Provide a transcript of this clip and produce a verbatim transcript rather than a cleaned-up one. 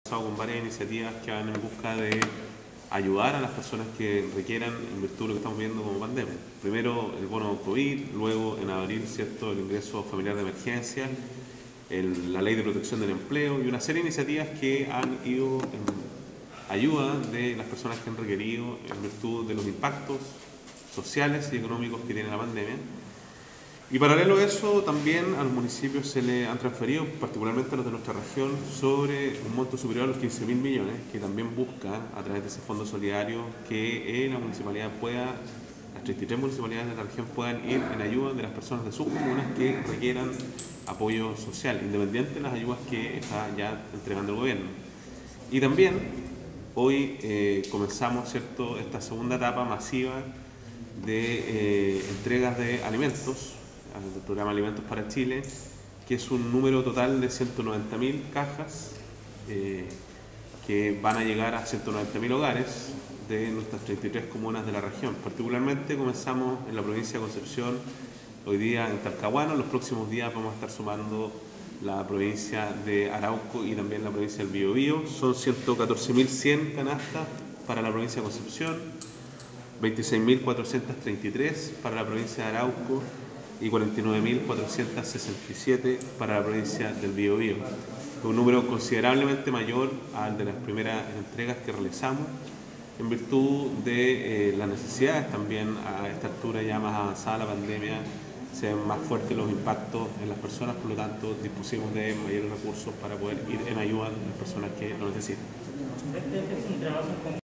Con varias iniciativas que van en busca de ayudar a las personas que requieran en virtud de lo que estamos viendo como pandemia. Primero el bono COVID, luego en abril, ¿cierto?, el ingreso familiar de emergencia, el, la ley de protección del empleo y una serie de iniciativas que han ido en ayuda de las personas que han requerido en virtud de los impactos sociales y económicos que tiene la pandemia. Y paralelo a eso, también a los municipios se le han transferido, particularmente a los de nuestra región, sobre un monto superior a los quince mil millones, que también busca, a través de ese fondo solidario, que la municipalidad pueda, las treinta y tres municipalidades de la región puedan ir en ayuda de las personas de sus comunas que requieran apoyo social, independiente de las ayudas que está ya entregando el gobierno. Y también, hoy eh, comenzamos, ¿cierto?, esta segunda etapa masiva de eh, entregas de alimentos, del programa Alimentos para Chile, que es un número total de ciento noventa mil cajas eh, que van a llegar a ciento noventa mil hogares de nuestras treinta y tres comunas de la región. Particularmente comenzamos en la provincia de Concepción, hoy día en Talcahuano, en los próximos días vamos a estar sumando la provincia de Arauco y también la provincia del Biobío. Son ciento catorce mil cien canastas para la provincia de Concepción, veintiséis mil cuatrocientos treinta y tres para la provincia de Arauco y cuarenta y nueve mil cuatrocientos sesenta y siete para la provincia del Biobío. Un número considerablemente mayor al de las primeras entregas que realizamos, en virtud de eh, las necesidades también a esta altura ya más avanzada la pandemia, se ven más fuertes los impactos en las personas, por lo tanto dispusimos de mayores recursos para poder ir en ayuda de las personas que lo necesitan.